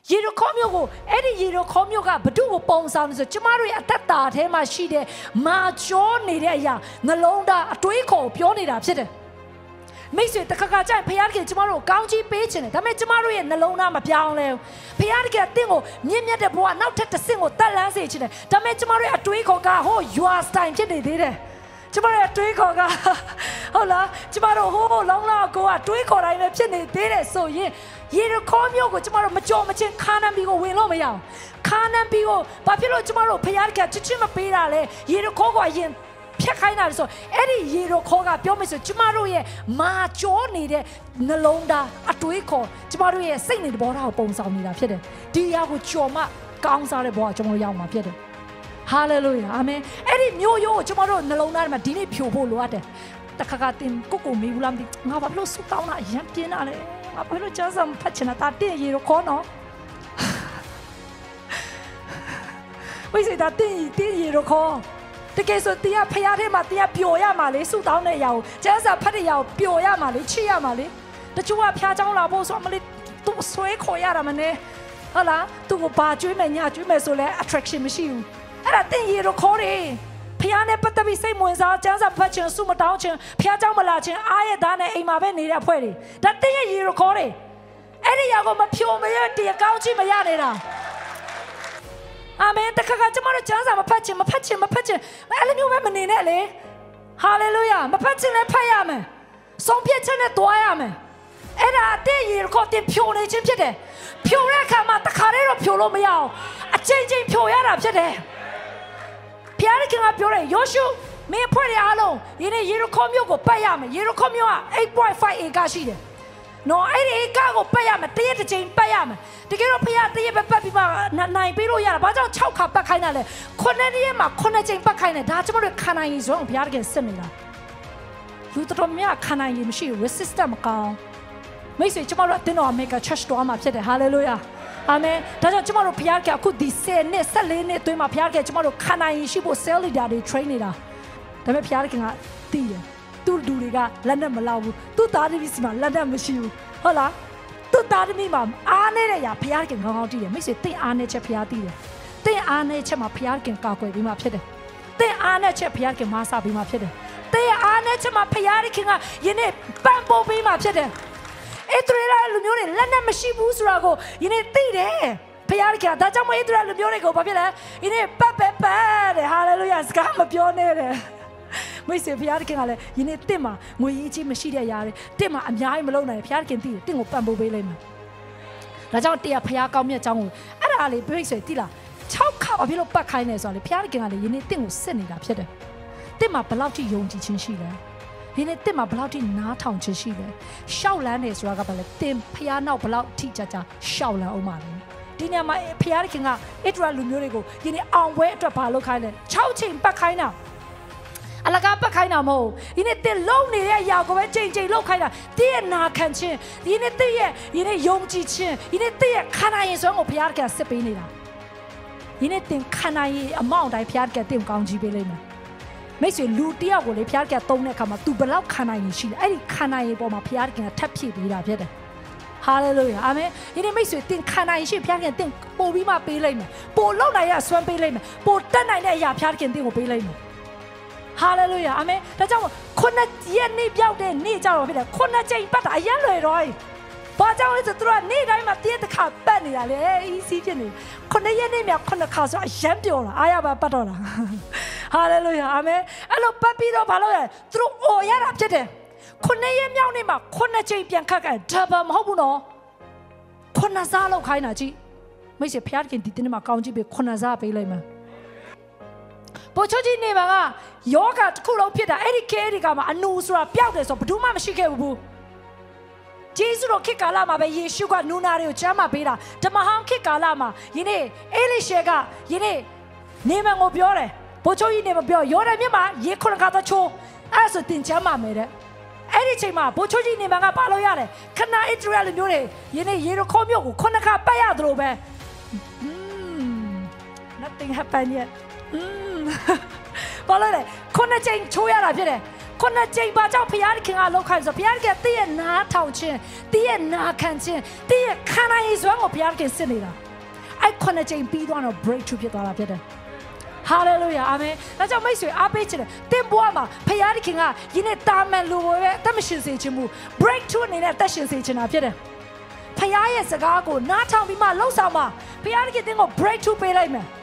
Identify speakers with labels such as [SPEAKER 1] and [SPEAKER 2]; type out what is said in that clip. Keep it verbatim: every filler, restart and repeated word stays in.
[SPEAKER 1] ရေရခေါမျိုးကိုအဲ့ဒီရေရခေါမျိုးကဘဒုကိုပုံဆောင်နေဆိုကျမတို့ရဲ့အသက်တာထဲမှာရှိတဲ့မာကျောနေတဲ့အရာနှလုံးသားအတွေးခေါ်ပြောနေတာဖြစ်တယ်မိတ်ဆွေတခါခါကျရင်ဖခင်ကကျမတို့ကောင်းချီးပေးခြင်းတယ်ဒါပေမဲ့ကျမတို့ရဲ့နှလုံးသားမပြောင်းလဲဖခင်ကတင့်ကိုမြင့်မြတ်တဲ့ဘဝနောက်ထပ်တစ်ဆင့်ကိုတက်လန်းစေခြင်းတယ်ဒါပေမဲ့ကျမတို့ရဲ့အတွေးခေါ်ကဟို your style ဖြစ်နေသေးတယ်ကျမတို့ရဲ့တွေးခေါ်ကဟုတ်လားကျမတို့ဟိုးလောင်းလာကိုကတွေးခေါ်တိုင်းပဲဖြစ်နေသေးတယ်ဆိုရင်ရေရခေါမျိုးကိုကျမတို့မကြော်မချင်းခါနန်ဘီကိုဝင်လို့မရအောင်ခါနန်ဘီကိုဘာဖြစ်လို့ကျမတို့ဖခင်ကချစ်ချစ်မပေးတာလဲရေရခေါကိုအရင်ဖြတ်ခိုင်းတာဆိုအဲ့ဒီရေရခေါကပြောမယ်ဆိုကျမတို့ရဲ့မာကြောနေတဲ့နှလုံးသားအတွေးခေါ်ကျမတို့ရဲ့စိတ်နေတဲ့ဘောဓာကိုပုံဆောင်နေတာဖြစ်တယ်ဒီအရာကိုကြော်မှကောင်းစားတဲ့ဘောကကျမတို့ရောက်မှာဖြစ်တယ်ဟာလေလုယာအာမင်အဲ့ဒီမျိုးရိုးကိုကျမတို့နှလုံးသားထဲမှာဒီနေ့ဖြိုဖို့လိုအပ်တယ်တခါခါတင်ကိုကိုမေးဘူးလားမသိငါဘာလို့ဆုတောင်းတာအရင်ပြင်းတာလဲငါဘာလို့ကြားစမ်းဖတ်ချင်တာတင်းရေရခေါနော်ဝိစေတာတင်းတင်းရေရခေါတကယ်ဆိုတရားဖျားထဲမှာတရားပျော်ရမှာလေဆုတောင်းတဲ့အရာကိုကျမ်းစာဖတ်တဲ့အရာကိုပျော်ရမှာလေချစ်ရမှာလေတချို့ကဖျားเจ้าလာဖို့ဆိုမလေးသူဆွဲခေါ်ရတာမနဲ့ဟုတ်လားသူ့ကိုဘာကျွေးမယ်ညကျွေးမယ်ဆိုလဲ attraction မရှိဘူးအဲ့ဒါတင်ရေရခေါ်တယ်ဖျားနဲ့ပတ်သက်ပြီးစိတ်ဝင်စားကျမ်းစာဖတ်ခြင်းဆုမတောင်းခြင်းဖျားเจ้าမလာခြင်းအားရသားနဲ့အိမ်မှာပဲနေတဲ့အဖွဲ့တွေဒါတင်ရေရခေါ်တယ်အဲ့ဒီအရာကိုမဖြိုမရတရားကောင်းချီးမရနေတာအာမင်တခါကကျမတို့ကျမ်းစာမဖတ်ချင်မဖတ်ချင်မဖတ်ချင်အဲ့လိုမျိုးပဲမနေနဲ့လေဟာလေလုယာမဖတ်ချင်လည်းဖတ်ရမယ်ဆုံးဖြတ်ချက်နဲ့တွားရမယ်အဲ့ဒါအတဲ့ရေကိုတင်ဖြိုနေခြင်းဖြစ်တယ်ဖြိုတဲ့အခါမှာတခါတည်းတော့ဖြိုလို့မရအောင်အချိန်ချင်းဖြိုရတာဖြစ်တယ်ဖျားခင်ကပြောတယ်ယောရှုမင်းဖွဲ့ရအောင်ဒီနေ့ယေရခေါမြို့ကိုပတ်ရမယ်ယေရခေါမြို့က eight point five ဧကရှိတယ်နော်အဲ့ဒီဧကကိုပတ်ရမယ်တရက်တစ်ချိန်ပတ်ရမယ်တကယ်တော့ဖျားတရက်ပဲပတ်ပြီးမှနိုင်ပြီးလို့ရတာဘာကြောင့်၆ခါပတ်ခိုင်းတာလဲခုနှစ်ရက်မှာခုနှစ်ချိန်ပတ်ခိုင်းတယ်ဒါကျမတို့ခန္ဓာရည်ဆိုတော့ဘုရားတကယ်စစ်နေတာလူတော်များခန္ဓာရည်မရှိ resistant မကောင်းမိတ်ဆွေကျမတို့အတင်းတော် Mega Church တော်မှာဖြစ်တယ် hallelujah အာမင်ဒါကြောင့်ကျမတို့ဘုရားကအခုဒီဆယ်နှစ်၁၄နှစ်အတွင်းမှာဘုရားကကျမတို့ခန္ဓာရည်ရှိဖို့ cell leader တွေ train နေတာဒါပေမဲ့ဘုရားကတည်တယ်သူ့လူတွေကလက်နဲ့မလောက်ဘူးသူ့သားသမီးစီမှာလက်နဲ့မရှိဘူးဟုတ်လားသူ့သားသမီးမှာအားနေတဲ့ຢာဘုရားကကောင်းကောင်းတည်တယ်မိတ်ဆွေတင့်အားနဲ့ချက်ဘုရားတည်တယ်တင့်အားနဲ့ချက်မှာဘုရားကကာကွယ်ပြီးမှဖြစ်တယ်တင့်အားနဲ့ချက်ဘုရားကမဆာပြီးမှဖြစ်တယ်တင့်အားနဲ့ချက်မှာဘုရားကယနေ့ပံ့ပိုးပြီးမှဖြစ်တယ်အဲ့ဒီလူမျိုးတွေလက်နဲ့မရှိဘူးဆိုတာကိုယနေ့သိတယ်ဘုရားကဒါကြောင့်မအဲ့ဒီလူမျိုးတွေကိုဘာဖြစ်လဲယနေ့ပတ်ပတ်ပတ်တယ်ဟာလေလုယာစကားမပြောနဲ့တယ်မိတ်ဆွေဘုရားကလည်းယနေ့တင့်မှာငွေကြီးချင်းမရှိတဲ့ຢာတွေတင့်မှာအများကြီးမလုပ်နိုင်ဘုရားကသိတယ်တင့်ကိုပံ့ပိုးပေးလိမ့်မယ်ဒါကြောင့်တရားဘုရားကောင်းမြတ်ကြောင်းကိုအဲ့ဒါလေးမိတ်ဆွေသိလား၆ခါဘာဖြစ်လို့ပတ်ခိုင်းနေဆိုတော့လေဘုရားကလည်းယနေ့တင့်ကိုစစ်နေတာဖြစ်တယ်တင့်မှာဘယ်လောက်ထိယုံကြည်ခြင်းရှိလဲဒီနေ့တင့်မှာဘယ်လောက်ထိနားထောင်ခြင်းရှိလဲရှောက်လန်းနေဆိုတာကဘာလဲတင်ဖျားနောက်ဘယ်လောက်ထိကြကြရှောက်လန်းအောင်ပါလဲဒီနေ့မှာဖျားခင်ကဣသရေလလူမျိုးတွေကိုဒီနေ့အောင်ပွဲအတွက်ဘာလုပ်ခိုင်းလဲ၆ချိန်ပတ်ခိုင်းတာအလကားပတ်ခိုင်းတာမဟုတ်ဒီနေ့တင်လုံနေတဲ့အရာကိုပဲချိန်ချိန်လောက်ခိုင်းတာတင်းရဲ့နာခံခြင်းဒီနေ့တင်းရဲ့ဒီနေ့ယုံကြည်ခြင်းဒီနေ့တင်းရဲ့ခန္ဓာရင်စွမ်းကိုဖျားကစစ်ပေးနေတာဒီနေ့တင်ခန္ဓာရင်အမောင့်တိုင်းဖျားကတင်ကောင်းကြီးပေးလိမ့်မယ်မိတ်ဆွေလူတယောက်ကိုလေဖျားကသုံးတဲ့အခါမှာ तू ဘယ်လောက်ခန္ဓာရည်ရှိလဲအဲ့ဒီခန္ဓာရည်ပေါ်မှာဖျားကထပ်ဖြည့်ပေးတာဖြစ်တယ်ဟာလေလုယာအာမင်ဒီနေ့မိတ်ဆွေတင်ခန္ဓာရည်ရှိဖျားကတင်ပို့ပြီးမှပေးလိုက်မယ်ပို့လောက်နိုင်ရဆွမ်းပေးလိုက်မယ်ပို့တက်နိုင်တဲ့အရာဖျားကတင်ကိုပေးလိုက်မယ်ဟာလေလုယာအာမင်ဒါကြောင့်ခုနှစ်ရက်နေ့ပြောက်တဲ့နေ့ကြတော့ဖြစ်တယ်ခုနှစ်ချိန်ပတ်တာအရင်လွယ်တော့ဘာကြောင့်လဲဆိုသူကနေ့တိုင်းမှာတည့်တစ်ခါပတ်နေတာလေအေးစီးဖြစ်နေခုနှစ်ရက်နေ့မြခုနှစ်ခါဆိုအရန်ပြောတာအားရပါပတ်တော့တာဟာလေလုယာအာမင်အဲ့လိုပတ်ပြီးတော့ဘာလို့လဲသူတို့အော်ရတာဖြစ်တယ်ခုနှစ်ရက်မြောက်နေ့မှာခုနှစ်ချိန်ပြန်ခတ်ကန်ဒါဘာမဟုတ်ဘူးနော်ခုနှစ်စားလောက်ခိုင်းတာကြည့်မိတ်ဆွေဖျားခင်ဒီတင်းမှာကောင်းကြည့်ပြီးခုနှစ်စားပေးလိုက်မယ်ပိုချိုကြီးနေပါကယောဂတစ်ခုလုံးဖြစ်တာအဲ့ဒီခဲဒီကမှာအနူဆိုတာပျောက်တယ်ဆိုဘယ်သူမှမရှိခဲ့ဘူးဂျေဇုတော်ခေတ်ကာလမှာပဲယေရှုကနူနာတွေကိုကျမ်းမာပေးတာဓမ္မဟောင်းခေတ်ကာလမှာယနေ့အေလိရှေကယနေ့နေမန်ကိုပြောတယ်ဘိုးချုပ်ကြီးနေမပြောယော်ဒန်မြစ်မှာရေခုနှစ်ခါတော့ချိုးအဲ့ဆိုတင်ကျမ်းမာမယ်တဲ့အဲ့ဒီချိန်မှာဘိုးချုပ်ကြီးနေမန်ကပါလို့ရတယ်ခဏဣသရေလမျိုးတွေယနေ့ယေရခေါမြို့ကိုခုနှစ်ခါပတ်ရတယ်လို့ပဲ nothing happened yet ဘာလို့လဲခုနှစ်ချိန်ချိုးရတာဖြစ်တယ်ခုနကြိမ်ပါကြောင့်ဖခင်ခင်ကလောက်ခိုင်းဆိုဖခင်ကတည့်ရဲ့နားထောင်ခြင်းတည့်ရဲ့နာခံခြင်းတည့်ရဲ့ခံနိုင်ရည်စွမ်းကိုဖခင်စစ်နေတာအဲ့ခုနကြိမ်ပြီးသွားတော့ breakthrough ဖြစ်သွားတာဖြစ်တယ် hallelujah amen ဒါကြောင့်မိတ်ဆွေအားပေးချင်တယ်သင်ဘဝမှာဖခင်ကယနေ့တာမန်လူပဲအသက်မရှင်စေခြင်းမူ breakthrough အနေနဲ့အသက်ရှင်စေခြင်းတာဖြစ်တယ်ဖခင်ရဲ့စကားကိုနားထောင်ပြီးမှလှုပ်ဆောင်မှဖခင်ကသင်ကို breakthrough ပေးလိုက်မယ်